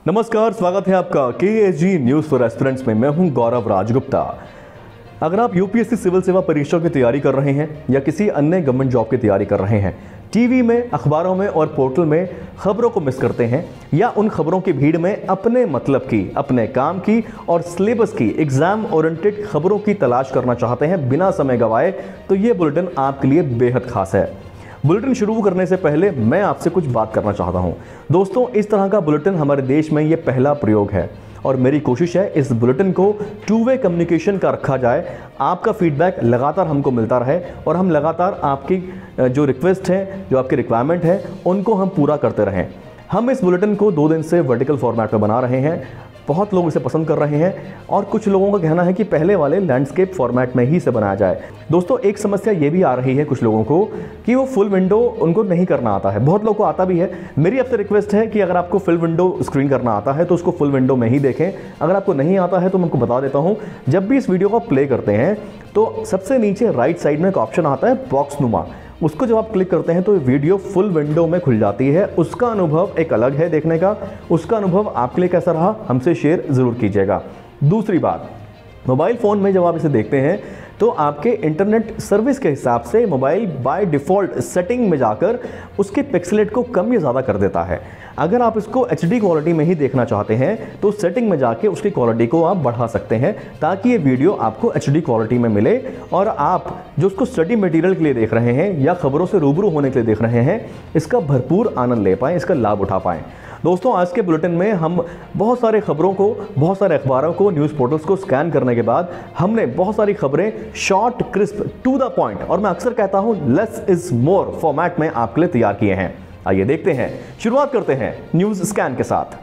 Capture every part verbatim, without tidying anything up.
नमस्कार, स्वागत है आपका K S G news for aspirants में। मैं हूं गौरव राजगुप्ता। अगर आप U P S C civil सेवा परीक्षा की तैयारी कर रहे हैं या किसी अन्य गवर्नमेंट जॉब की तैयारी कर रहे हैं, टीवी में, अखबारों में और पोर्टल में खबरों को मिस करते हैं या उन खबरों की भीड़ में अपने मतलब की, अपने काम की और सिलेबस की एग्जाम ओरिएंटेड खबरों की तलाश करना चाहते हैं बिना समय गंवाए, तो ये बुलेटिन आपके लिए बेहद खास है। बुलेटिन शुरू करने से पहले मैं आपसे कुछ बात करना चाहता हूं। दोस्तों, इस तरह का बुलेटिन हमारे देश में ये पहला प्रयोग है और मेरी कोशिश है इस बुलेटिन को टू वे कम्युनिकेशन का रखा जाए। आपका फीडबैक लगातार हमको मिलता रहे और हम लगातार आपकी जो रिक्वेस्ट है, जो आपकी रिक्वायरमेंट है, उनको हम पूरा करते रहें। हम इस बुलेटिन को दो दिन से वर्टिकल फॉर्मेट में बना रहे हैं। बहुत लोग इसे पसंद कर रहे हैं और कुछ लोगों का कहना है कि पहले वाले लैंडस्केप फॉर्मेट में ही इसे बनाया जाए। दोस्तों, एक समस्या ये भी आ रही है कुछ लोगों को कि वो फुल विंडो उनको नहीं करना आता है। बहुत लोगों को आता भी है। मेरी आपसे रिक्वेस्ट है कि अगर आपको फुल विंडो स्क्रीन करना आता है तो उसको फुल विंडो में ही देखें। अगर आपको नहीं आता है तो मैं आपको बता देता हूँ, जब भी इस वीडियो को प्ले करते हैं तो सबसे नीचे राइट साइड में एक ऑप्शन आता है बॉक्स नुमा। उसको जब आप क्लिक करते हैं तो वीडियो फुल विंडो में खुल जाती है। उसका अनुभव एक अलग है देखने का। उसका अनुभव आपके लिए कैसा रहा, हमसे शेयर ज़रूर कीजिएगा। दूसरी बात, मोबाइल फ़ोन में जब आप इसे देखते हैं तो आपके इंटरनेट सर्विस के हिसाब से मोबाइल बाय डिफ़ॉल्ट सेटिंग में जाकर उसके पिक्सलेट को कम या ज़्यादा कर देता है। अगर आप इसको एच डी क्वालिटी में ही देखना चाहते हैं तो सेटिंग में जाके उसकी क्वालिटी को आप बढ़ा सकते हैं ताकि ये वीडियो आपको एच डी क्वालिटी में मिले और आप जो उसको स्टडी मटेरियल के लिए देख रहे हैं या खबरों से रूबरू होने के लिए देख रहे हैं, इसका भरपूर आनंद ले पाएँ, इसका लाभ उठा पाएँ। दोस्तों, आज के बुलेटिन में हम बहुत सारे खबरों को, बहुत सारे अखबारों को, न्यूज़ पोर्टल्स को स्कैन करने के बाद हमने बहुत सारी खबरें short, crisp, to the point और मैं अक्सर कहता हूं लेस इज मोर फॉर्मेट में आपके लिए तैयार किए हैं। आइए देखते हैं, शुरुआत करते हैं न्यूज़ स्कैन के साथ।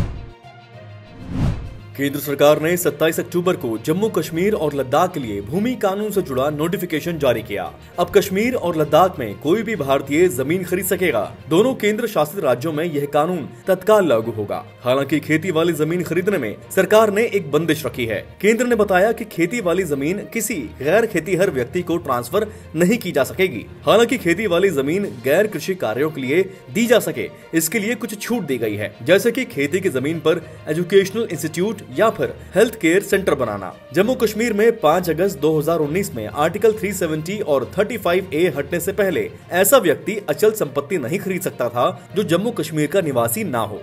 केंद्र सरकार ने सत्ताईस अक्टूबर को जम्मू कश्मीर और लद्दाख के लिए भूमि कानून से जुड़ा नोटिफिकेशन जारी किया। अब कश्मीर और लद्दाख में कोई भी भारतीय जमीन खरीद सकेगा। दोनों केंद्र शासित राज्यों में यह कानून तत्काल लागू होगा। हालांकि खेती वाली जमीन खरीदने में सरकार ने एक बंदिश रखी है। केंद्र ने बताया कि खेती वाली जमीन किसी गैर खेतीहर व्यक्ति को ट्रांसफर नहीं की जा सकेगी। हालांकि खेती वाली जमीन गैर कृषि कार्यों के लिए दी जा सके, इसके लिए कुछ छूट दी गई है, जैसे कि खेती की जमीन पर एजुकेशनल इंस्टीट्यूट या फिर हेल्थ केयर सेंटर बनाना। जम्मू कश्मीर में पाँच अगस्त दो हज़ार उन्नीस में आर्टिकल तीन सौ सत्तर और पैंतीस ए हटने से पहले ऐसा व्यक्ति अचल संपत्ति नहीं खरीद सकता था जो जम्मू कश्मीर का निवासी ना हो।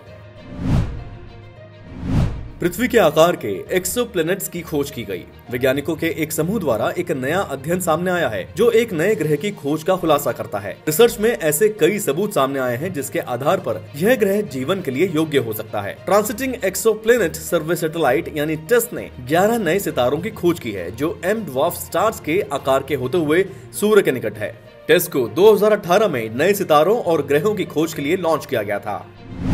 पृथ्वी के आकार के एक्सोप्लैनेट्स की खोज की गई। वैज्ञानिकों के एक समूह द्वारा एक नया अध्ययन सामने आया है जो एक नए ग्रह की खोज का खुलासा करता है। रिसर्च में ऐसे कई सबूत सामने आए हैं जिसके आधार पर यह ग्रह जीवन के लिए योग्य हो सकता है। ट्रांसिटिंग एक्सोप्लैनेट सर्वे सैटेलाइट यानी टेस्ट ने ग्यारह नए सितारों की खोज की है जो एम ड्वार्फ स्टार्स के आकार के होते हुए सूर्य के निकट है। टेस्ट को दो हज़ार अठारह में नए सितारों और ग्रहों की खोज के लिए लॉन्च किया गया था।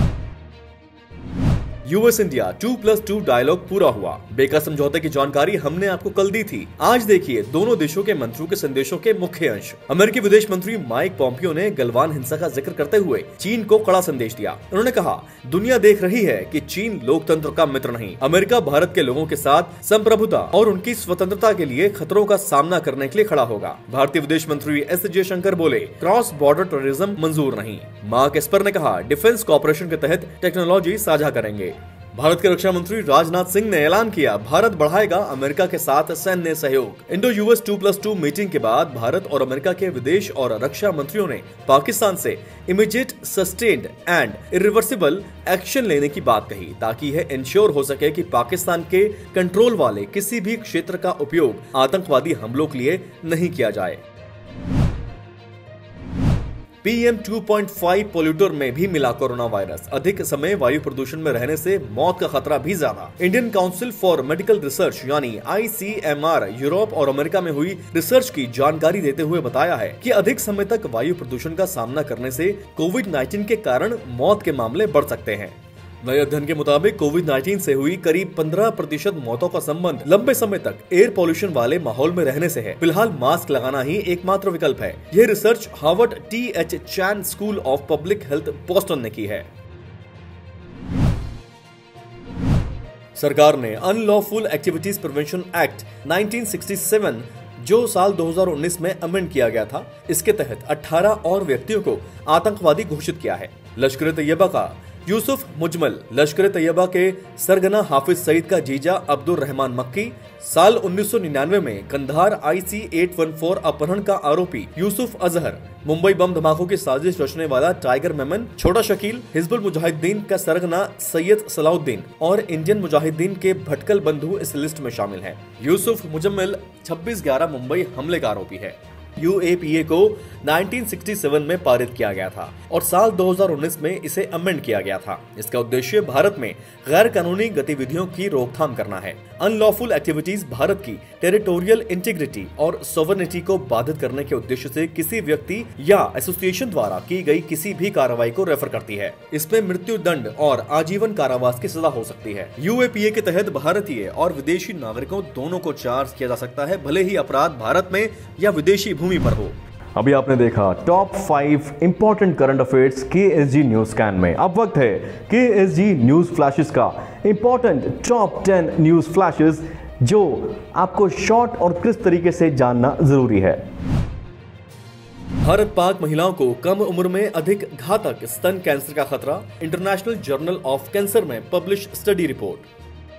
US India two plus two dialogue पूरा हुआ। बेका समझौते की जानकारी हमने आपको कल दी थी। आज देखिए दोनों देशों के मंत्रियों के संदेशों के मुख्य अंश। अमेरिकी विदेश मंत्री माइक पॉम्पियो ने गलवान हिंसा का जिक्र करते हुए चीन को कड़ा संदेश दिया। उन्होंने कहा, दुनिया देख रही है कि चीन लोकतंत्र का मित्र नहीं। अमेरिका भारत के लोगों के साथ संप्रभुता और उनकी स्वतंत्रता के लिए खतरों का सामना करने के लिए खड़ा होगा। भारतीय विदेश मंत्री एस जयशंकर बोले, क्रॉस बॉर्डर टेररिज्म मंजूर नहीं। मार्क एस्पर ने कहा, डिफेंस कॉपरेशन के तहत टेक्नोलॉजी साझा करेंगे। भारत के रक्षा मंत्री राजनाथ सिंह ने ऐलान किया, भारत बढ़ाएगा अमेरिका के साथ सैन्य सहयोग। Indo US two plus two meeting के बाद भारत और अमेरिका के विदेश और रक्षा मंत्रियों ने पाकिस्तान से immediate, sustained and irreversible action लेने की बात कही ताकि यह इंश्योर हो सके कि पाकिस्तान के कंट्रोल वाले किसी भी क्षेत्र का उपयोग आतंकवादी हमलों के लिए नहीं किया जाए। P M two point five polluter में भी मिला कोरोना वायरस। अधिक समय वायु प्रदूषण में रहने से मौत का खतरा भी ज्यादा। Indian council for medical research यानी I C M R Europe और अमेरिका में हुई रिसर्च की जानकारी देते हुए बताया है कि अधिक समय तक वायु प्रदूषण का सामना करने से कोविड नाइन्टीन के कारण मौत के मामले बढ़ सकते हैं। नए अध्ययन के मुताबिक कोविड नाइन्टीन से हुई करीब पंद्रह प्रतिशत मौतों का संबंध लंबे समय तक एयर पॉल्यूशन वाले माहौल में रहने से है। फिलहाल मास्क लगाना ही एकमात्र विकल्प है। यह research Harvard T H Chan school of public health Boston ने की है। सरकार ने unlawful activities prevention act nineteen sixty seven जो साल दो हज़ार उन्नीस में अमेंड किया गया था, इसके तहत अठारह और व्यक्तियों को आतंकवादी घोषित किया है। लश्कर-ए-तैयबा का यूसुफ मुजमल लश्कर तैयबा के सरगना हाफिज सईद का जीजा अब्दुल रहमान मक्की। साल उन्नीस सौ निन्यानवे में कंधार आई सी आठ सौ चौदह अपहरण का आरोपी यूसुफ अजहर, मुंबई बम धमाकों की साजिश रचने वाला टाइगर मेमन, छोटा शकील, हिजबुल मुजाहिदीन का सरगना सैयद सलाउद्दीन और इंडियन मुजाहिदीन के भटकल बंधु इस लिस्ट में शामिल हैं। यूसुफ मुजम्मिल छब्बीस ग्यारह मुंबई हमले का आरोपी है। यू ए पी ए को उन्नीस सौ सड़सठ में पारित किया गया था और साल दो हज़ार उन्नीस में इसे अमेंड किया गया था। इसका उद्देश्य भारत में गैर कानूनी गतिविधियों की रोकथाम करना है। अनलॉफुल एक्टिविटीज भारत की टेरिटोरियल इंटीग्रिटी और सोवरेनिटी को बाधित करने के उद्देश्य से किसी व्यक्ति या एसोसिएशन द्वारा की गई किसी भी कार्रवाई को रेफर करती है। इसमें मृत्यु दंड और आजीवन कारावास की सजा हो सकती है। यू ए पी ए के तहत भारतीय और विदेशी नागरिकों दोनों को चार्ज किया जा सकता है, भले ही अपराध भारत में या विदेशी भूमि पर हो। अभी आपने देखा top five important current affairs K S G news scan में। अब वक्त है K S G news flashes का important top ten news flashes जो आपको शॉर्ट और क्रिस्प तरीके से जानना जरूरी है। भारत पाक महिलाओं को कम उम्र में अधिक घातक स्तन कैंसर का खतरा, इंटरनेशनल जर्नल ऑफ कैंसर में publish study report.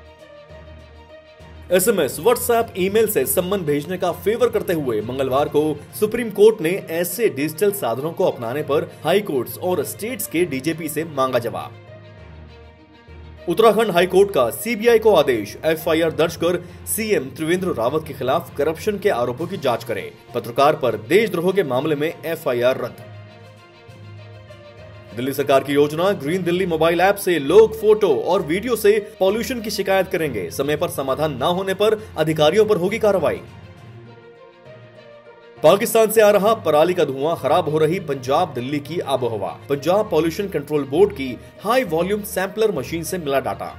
SMS, WhatsApp, email से सम्मन भेजने का फेवर करते हुए मंगलवार को सुप्रीम कोर्ट ने ऐसे डिजिटल साधनों को अपनाने पर हाई कोर्ट्स और स्टेट्स के डी जी पी से मांगा जवाब। उत्तराखंड हाई कोर्ट का सी बी आई को आदेश, एफ आई आर दर्ज कर सीएम त्रिवेंद्र रावत के खिलाफ करप्शन के आरोपों की जांच करे। पत्रकार पर देशद्रोह के मामले में एफ आई आर रद्द। दिल्ली सरकार की योजना ग्रीन दिल्ली मोबाइल ऐप से लोग फोटो और वीडियो से पॉल्यूशन की शिकायत करेंगे। समय पर समाधान न होने पर अधिकारियों पर होगी कार्रवाई। पाकिस्तान से आ रहा पराली का धुआं, खराब हो रही पंजाब दिल्ली की आबोहवा। पंजाब पॉल्यूशन कंट्रोल बोर्ड की हाई वॉल्यूम सैंपलर मशीन से मिला डाटा।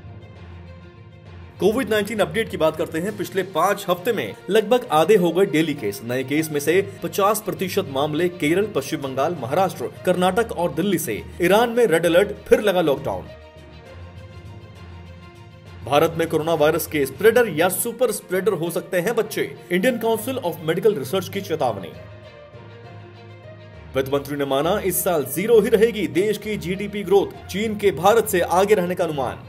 कोविड नाइनटीन अपडेट की बात करते हैं। पिछले पांच हफ्ते में लगभग आधे हो गए डेली केस। नए केस में से पचास प्रतिशत मामले केरल, पश्चिम बंगाल, महाराष्ट्र, कर्नाटक और दिल्ली से। ईरान में रेड अलर्ट, फिर लगा लॉकडाउन। भारत में कोरोना वायरस के स्प्रेडर या सुपर स्प्रेडर हो सकते हैं बच्चे। Indian council of medical research की चेतावनी। वित्त मंत्री ने माना इस साल जीरो ही रहेगी देश की जी डी पी ग्रोथ। चीन के भारत से आगे रहने का अनुमान।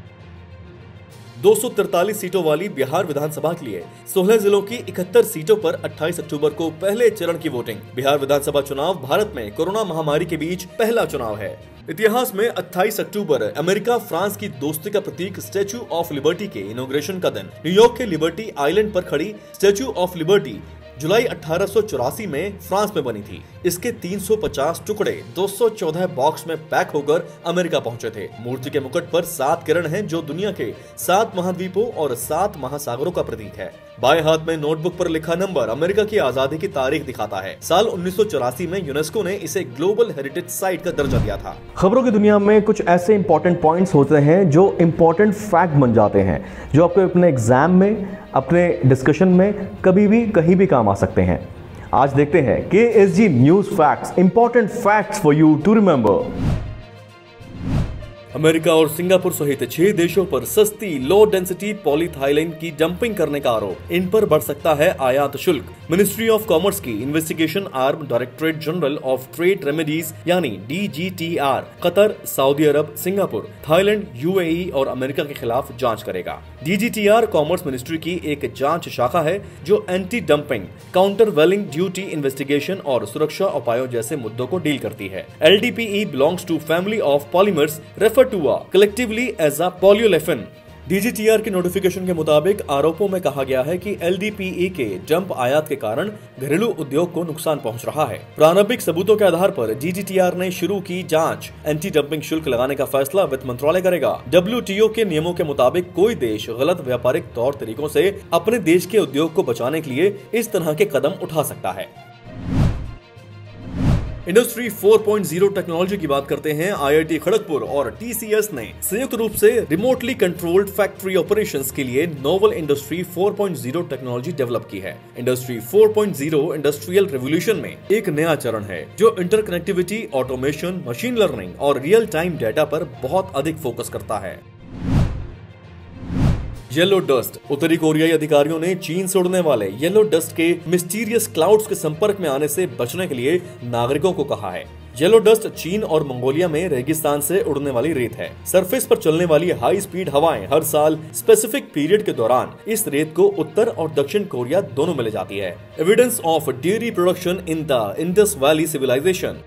दो सौ तैंतालीस सीटों वाली बिहार विधानसभा के लिए सोलह जिलों की इकहत्तर सीटों पर अट्ठाईस अक्टूबर को पहले चरण की वोटिंग। बिहार विधानसभा चुनाव भारत में कोरोना महामारी के बीच पहला चुनाव है। इतिहास में अट्ठाईस अक्टूबर अमेरिका फ्रांस की दोस्ती का प्रतीक स्टैच्यू ऑफ लिबर्टी के इनॉग्रेशन का दिन। न्यूयॉर्क के लिबर्टी आइलैंड पर खड़ी स्टैच्यू ऑफ लिबर्टी जुलाई अठारह सौ चौरासी में फ्रांस में बनी थी। इसके तीन सौ पचास टुकड़े दो सौ चौदह बॉक्स में पैक होकर अमेरिका पहुंचे थे। मूर्ति के मुकुट पर सात किरण हैं जो दुनिया के सात महाद्वीपों और सात महासागरों का प्रतीक है। बाएं हाथ में नोटबुक पर लिखा नंबर अमेरिका की आजादी की तारीख दिखाता है। साल उन्नीस सौ चौरासी में यूनेस्को ने इसे ग्लोबल हेरिटेज साइट का दर्जा दिया था। खबरों की दुनिया में कुछ ऐसे इंपॉर्टेंट पॉइंट्स होते हैं जो इंपॉर्टेंट फैक्ट बन जाते हैं, जो आपको अपने एग्जाम में, अपने डिस्कशन में कभी भी कहीं भी काम आ सकते हैं। आज देखते हैं K S G news facts, important facts for you to remember. America और सिंगापुर सहित छह देशों पर सस्ती लो डेंसिटी पॉलीथाइलिन की डंपिंग करने का आरोप। इन पर बढ़ सकता है आयात शुल्क। मिनिस्ट्री ऑफ कॉमर्स की investigation arm directorate general of trade remedies यानी D G T R Qatar, Saudi Arabia, Singapore, Thailand, U A E और अमेरिका के खिलाफ जांच करेगा। D G T R commerce ministry की एक जांच शाखा है जो anti dumping, countervailing duty investigation और सुरक्षा उपायों जैसे मुद्दों को डील करती है। L D P E belongs to family of polymers refer to collectively as a polyolefin। D G T R के नोटिफिकेशन के मुताबिक आरोपों में कहा गया है कि एल डी पी ई के डंप आयात के कारण घरेलू उद्योग को नुकसान पहुंच रहा है। प्रारंभिक सबूतों के आधार पर डी जी टी आर ने शुरू की जांच। एंटी डंपिंग शुल्क लगाने का फैसला वित्त मंत्रालय करेगा। डब्ल्यू टी ओ के नियमों के मुताबिक कोई देश गलत व्यापारिक तौर तरीकों से अपने देश के उद्योग को बचाने के लिए इस तरह के कदम उठा सकता है। Industry four point zero technology की बात करते हैं। आई आई टी खड़गपुर और टी सी एस ने संयुक्त रूप से रिमोटली कंट्रोल्ड फैक्ट्री ऑपरेशंस के लिए novel industry four point zero technology develop की है। Industry four point zero industrial revolution में एक नया चरण है जो इंटरकनेक्टिविटी, ऑटोमेशन, मशीन लर्निंग और रियल टाइम डेटा पर बहुत अधिक फोकस करता है। Yellow dust. उत्तरी कोरियाई अधिकारियों ने चीन से उड़ने वाले येलो डस्ट के मिस्टीरियस क्लाउड्स के संपर्क में आने से बचने के लिए नागरिकों को कहा है। येलो डस्ट चीन और मंगोलिया में रेगिस्तान से उड़ने वाली रेत है। सरफेस पर चलने वाली हाई स्पीड हवाएं हर साल स्पेसिफिक पीरियड के दौरान इस रेत को उत्तर और दक्षिण कोरिया दोनों में ले जाती है। Evidence of dairy production in the Indus valley civilization.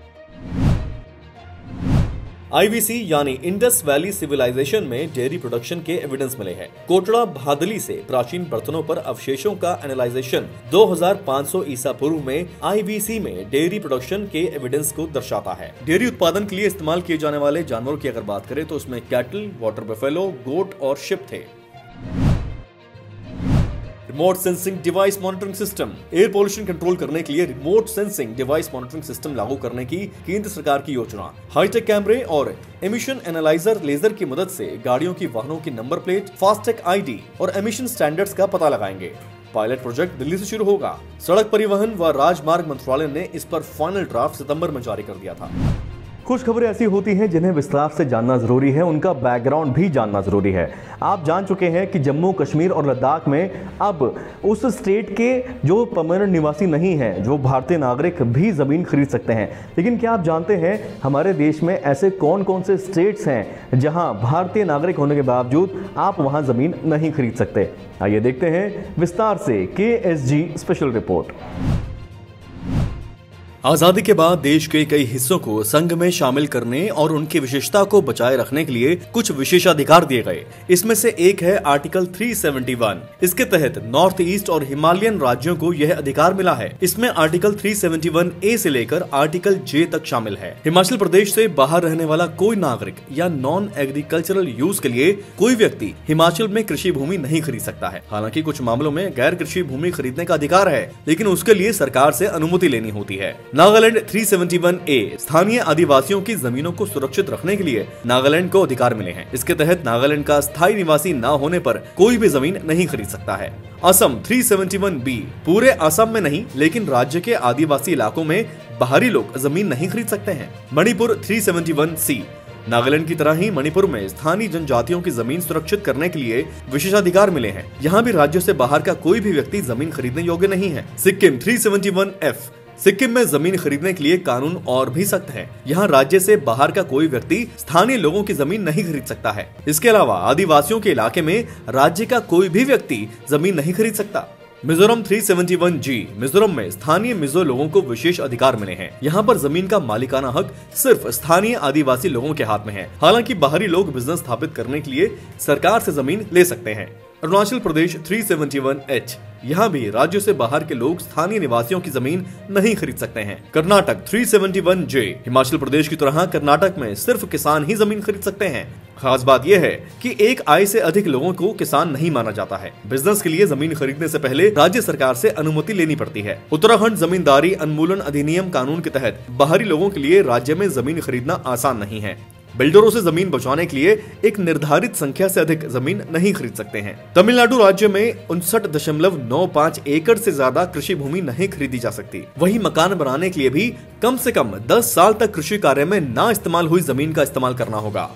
I V C यानी इंडस वैली सिविलाइजेशन में डेयरी प्रोडक्शन के एविडेंस मिले हैं। कोटड़ा भादली से प्राचीन बर्तनों पर अवशेषों का एनालाइजेशन दो हज़ार पाँच सौ ईसा पूर्व में आई वी सी में डेयरी प्रोडक्शन के एविडेंस को दर्शाता है। डेयरी उत्पादन के लिए इस्तेमाल किए जाने वाले जानवरों की अगर बात करें तो उसमें कैटल, वाटर बफेलो, गोट और शिप थे। Remote sensing device monitoring system. Air pollution control करने के लिए remote sensing device monitoring system लागू करने की केंद्र सरकार की योजना। हाईटेक कैमरे और एमिशन एनालाइजर लेजर की मदद से गाड़ियों की वाहनों की number plate, FASTag I D और एमिशन स्टैंडर्ड्स का पता लगाएंगे। पायलट प्रोजेक्ट दिल्ली से शुरू होगा। सड़क परिवहन व राजमार्ग मंत्रालय ने इस पर फाइनल ड्राफ्ट सितंबर में जारी कर दिया था। कुछ खबरें ऐसी होती हैं जिन्हें विस्तार से जानना जरूरी है, उनका बैकग्राउंड भी जानना जरूरी है। आप जान चुके हैं कि जम्मू कश्मीर और लद्दाख में अब उस स्टेट के जो परमानेंट निवासी नहीं हैं, जो भारतीय नागरिक भी ज़मीन खरीद सकते हैं। लेकिन क्या आप जानते हैं हमारे देश में ऐसे कौन कौन से स्टेट्स हैं जहां भारतीय नागरिक होने के बावजूद आप वहां ज़मीन नहीं खरीद सकते? आइए देखते हैं विस्तार से के एस जी स्पेशल रिपोर्ट। आजादी के बाद देश के कई हिस्सों को संघ में शामिल करने और उनकी विशेषता को बचाए रखने के लिए कुछ विशेषाधिकार दिए गए। इसमें से एक है आर्टिकल तीन सौ इकहत्तर। इसके तहत नॉर्थ ईस्ट और हिमालयन राज्यों को यह अधिकार मिला है। इसमें आर्टिकल तीन सौ इकहत्तर ए से लेकर आर्टिकल जे तक शामिल है। हिमाचल प्रदेश से बाहर रहने वाला कोई नागरिक या नॉन एग्रीकल्चरल यूज के लिए कोई व्यक्ति हिमाचल में कृषि भूमि नहीं खरीद सकता है। हालांकि कुछ मामलों में गैर कृषि भूमि खरीदने का अधिकार है, लेकिन उसके लिए सरकार से अनुमति लेनी होती है। नागालैंड तीन सौ इकहत्तर ए स्थानीय आदिवासियों की जमीनों को सुरक्षित रखने के लिए नागालैंड को अधिकार मिले हैं। इसके तहत नागालैंड का स्थायी निवासी न होने पर कोई भी जमीन नहीं खरीद सकता है। असम तीन सौ इकहत्तर बी पूरे असम में नहीं, लेकिन राज्य के आदिवासी इलाकों में बाहरी लोग जमीन नहीं खरीद सकते हैं। मणिपुर तीन सौ इकहत्तर सी नागालैंड की तरह ही मणिपुर में स्थानीय जनजातियों की जमीन सुरक्षित करने के लिए विशेषाधिकार मिले हैं। यहाँ भी राज्यों से बाहर का कोई भी व्यक्ति जमीन खरीदने योग्य नहीं है। सिक्किम तीन सौ इकहत्तर एफ सिक्किम में जमीन खरीदने के लिए कानून और भी सख्त है। यहाँ राज्य से बाहर का कोई व्यक्ति स्थानीय लोगों की जमीन नहीं खरीद सकता है। इसके अलावा आदिवासियों के इलाके में राज्य का कोई भी व्यक्ति जमीन नहीं खरीद सकता। मिजोरम तीन सौ इकहत्तर जी मिजोरम में स्थानीय मिजो लोगों को विशेष अधिकार मिले हैं। यहाँ पर जमीन का मालिकाना हक सिर्फ स्थानीय आदिवासी लोगों के हाथ में है। हालांकि बाहरी लोग बिजनेस स्थापित करने के लिए सरकार से जमीन ले सकते हैं। अरुणाचल प्रदेश तीन सौ इकहत्तर एच यहाँ भी राज्यों से बाहर के लोग स्थानीय निवासियों की जमीन नहीं खरीद सकते हैं। कर्नाटक तीन सौ इकहत्तर जे हिमाचल प्रदेश की तरह कर्नाटक में सिर्फ किसान ही जमीन खरीद सकते हैं। खास बात यह है कि एक आय से अधिक लोगों को किसान नहीं माना जाता है। बिजनेस के लिए जमीन खरीदने से पहले राज्य सरकार से अनुमति लेनी पड़ती है। उत्तराखंड जमींदारी उन्मूलन अधिनियम कानून के तहत बाहरी लोगों के लिए राज्य में जमीन खरीदना आसान नहीं है। बिल्डरों से जमीन बचाने के लिए एक निर्धारित संख्या से अधिक जमीन नहीं खरीद सकते हैं। तमिलनाडु राज्य में उनसठ दशमलव नौ पाँच एकड़ से ज्यादा कृषि भूमि नहीं खरीदी जा सकती। वहीं मकान बनाने के लिए भी कम से कम दस साल तक कृषि कार्य में ना इस्तेमाल हुई जमीन का इस्तेमाल करना होगा।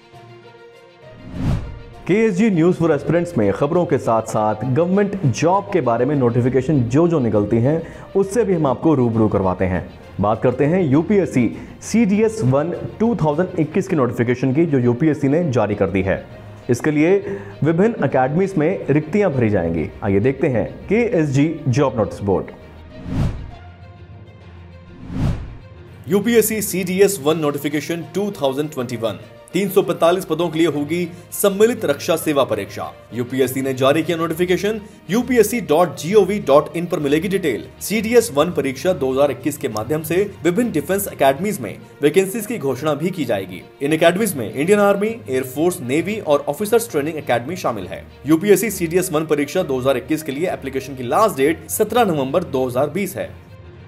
K S G news for aspirants में खबरों के साथ साथ गवर्नमेंट जॉब के बारे में नोटिफिकेशन जो जो निकलती हैं उससे भी हम आपको रूबरू करवाते हैं। बात करते हैं UPSC C D S one दो हज़ार इक्कीस की नोटिफिकेशन की, जो यूपीएससी ने जारी कर दी है। इसके लिए विभिन्न अकेडमीज में रिक्तियां भरी जाएंगी। आइए देखते हैं K S G job notice board. UPSC C D S one notification दो हज़ार इक्कीस तीन सौ पैंतालीस पदों के लिए होगी सम्मिलित रक्षा सेवा परीक्षा। यूपीएससी ने जारी किया notification. UPSC dot G O V dot in पर मिलेगी detail. C D S one परीक्षा दो हज़ार इक्कीस के माध्यम से विभिन्न डिफेंस अकेडमीज में वैकेंसीज की घोषणा भी की जाएगी। इन अकेडमीज में इंडियन आर्मी, एयरफोर्स, नेवी और ऑफिसर्स ट्रेनिंग अकेडमी शामिल है। UPSC C D S one परीक्षा दो हज़ार इक्कीस के लिए एप्लीकेशन की लास्ट डेट सत्रह नवंबर दो हज़ार बीस है।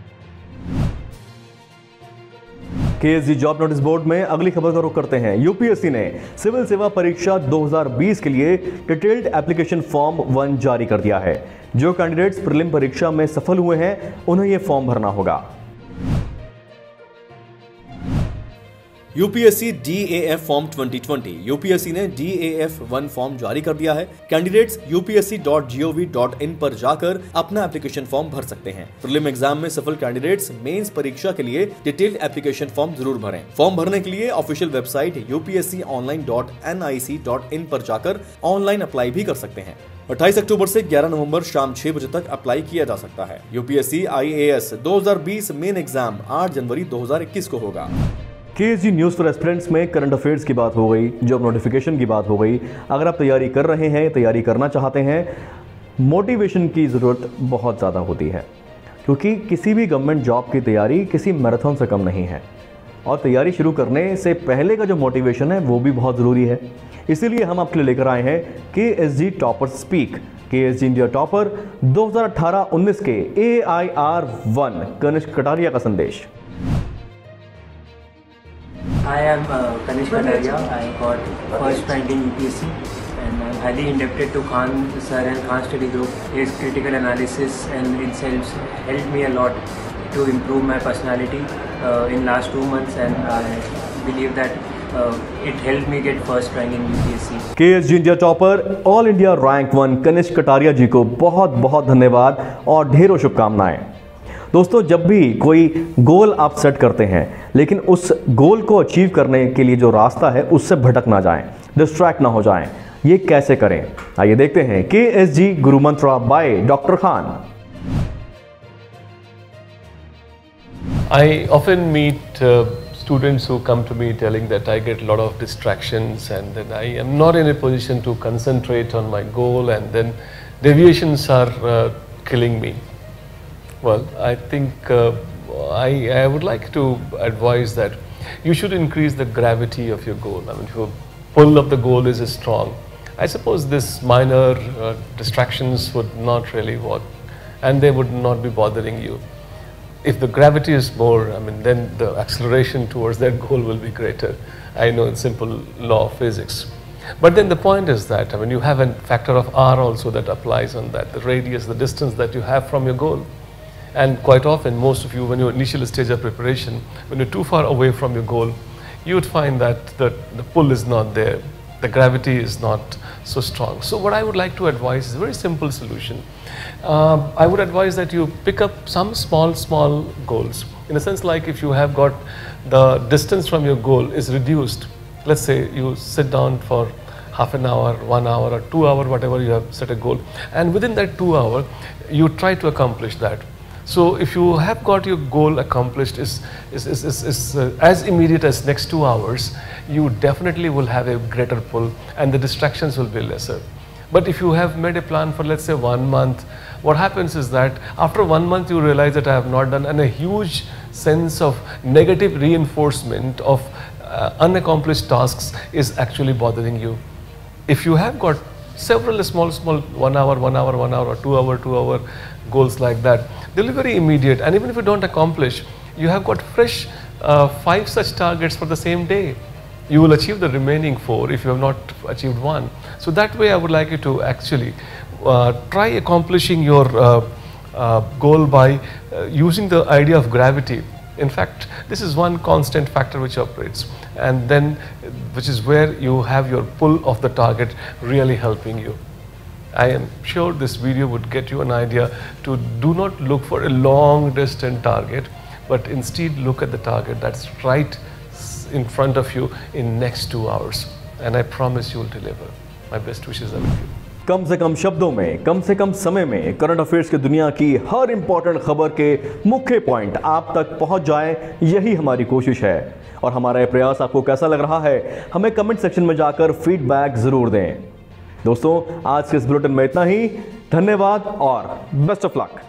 K S G job notice board में अगली खबर का रुख करते हैं। यूपीएससी ने सिविल सेवा परीक्षा दो हज़ार बीस के लिए डिटेल्ड एप्लीकेशन फॉर्म वन जारी कर दिया है। जो कैंडिडेट्स प्रीलिम परीक्षा में सफल हुए हैं उन्हें यह फॉर्म भरना होगा। UPSC DAF form twenty twenty. UPSC ने डीएएफ वन फॉर्म जारी कर दिया है। Candidates UPSC dot G O V dot in पर जाकर अपना एप्लीकेशन फॉर्म भर सकते हैं। प्रीलिम एग्जाम में सफल कैंडिडेट्स मेंस परीक्षा के लिए डिटेल्ड एप्लीकेशन फॉर्म जरूर भरें। फॉर्म भरने के लिए official website UPSC online dot N I C dot in पर जाकर ऑनलाइन अप्लाई भी कर सकते हैं। अट्ठाईस अक्टूबर से ग्यारह नवंबर शाम छह बजे तक अप्लाई किया जा सकता है। यूपीएससी आईएएस दो हज़ार बीस मेन एग्जाम आठ जनवरी दो हज़ार इक्कीस को होगा। केएसजी न्यूज़ फॉर एस्पिरेंट्स में करंट अफेयर्स की बात हो गई, जॉब नोटिफिकेशन की बात हो गई। अगर आप तैयारी कर रहे हैं, तैयारी करना चाहते हैं, मोटिवेशन की ज़रूरत बहुत ज़्यादा होती है, क्योंकि किसी भी गवर्नमेंट जॉब की तैयारी किसी मैराथन से कम नहीं है। और तैयारी शुरू करने से पहले का जो मोटिवेशन है वो भी बहुत ज़रूरी है। इसीलिए हम आपके लिए लेकर आए हैं KSG topper speak. KSG India topper दो हज़ार अठारह उन्नीस के A I R one Kanishak Kataria का संदेश। I am uh, Kanish Kataria. I got first rank in U P S C and I'm highly indebted to Khan sir and Khan Study Group. His critical analysis and insights helped me a lot to improve my personality uh, in last two months, and I believe that uh, it helped me get first rank in U P S C. KSG India topper all India rank one Kanishak Kataria ji को बहुत बहुत धन्यवाद और ढेरों शुभकामनाएं। दोस्तों, जब भी कोई गोल आप सेट करते हैं, लेकिन उस गोल को अचीव करने के लिए जो रास्ता है उससे भटक ना जाएं, डिस्ट्रैक्ट ना हो जाएं। ये कैसे करें, आइए देखते हैं। KSG guru mantra by doctor Khan. I often meet uh, students who come to me telling that I get a lot of distractions and then I am not in a position to concentrate on my goal, and then deviations are uh, killing me. Well, I think uh, I, I would like to advise that you should increase the gravity of your goal. I mean, if your pull of the goal is strong, I suppose this minor uh, distractions would not really work and they would not be bothering you. If the gravity is more, I mean, then the acceleration towards that goal will be greater. I know it's simple law of physics. But then the point is that, I mean, you have a factor of R also that applies on that, the radius, the distance that you have from your goal. And quite often, most of you, when you're initial stage of preparation, when you're too far away from your goal, you would find that the, the pull is not there, the gravity is not so strong. So what I would like to advise is a very simple solution. Uh, I would advise that you pick up some small, small goals. In a sense, like if you have got the distance from your goal is reduced, let's say you sit down for half an hour, one hour or two hour, whatever you have set a goal, and within that two hour, you try to accomplish that. So if you have got your goal accomplished is, is, is, is, is uh, as immediate as next two hours, you definitely will have a greater pull and the distractions will be lesser. But if you have made a plan for, let's say, one month, what happens is that after one month you realize that I have not done, and a huge sense of negative reinforcement of uh, unaccomplished tasks is actually bothering you. If you have got several small, small one hour, one hour, one hour or two hour, two hour goals like that, they'll be very immediate, and even if you don't accomplish, you have got fresh uh, five such targets for the same day. You will achieve the remaining four if you have not achieved one. So that way I would like you to actually uh, try accomplishing your uh, uh, goal by uh, using the idea of gravity. In fact, this is one constant factor which operates, and then which is where you have your pull of the target really helping you. I am sure this video would get you an idea to do not look for a long distant target, but instead look at the target that's right in front of you in next two hours. And I promise you will deliver. My best wishes are with you. कम से कम शब्दों में, कम से कम समय में current affairs की दुनिया की हर इंपॉर्टेंट खबर के मुख्य पॉइंट आप तक पहुंच जाए, यही हमारी कोशिश है। और हमारा ये प्रयास आपको कैसा लग रहा है, हमें कमेंट सेक्शन में जाकर फीडबैक जरूर दें। दोस्तों, आज के इस बुलेटिन में इतना ही। धन्यवाद और बेस्ट ऑफ लक।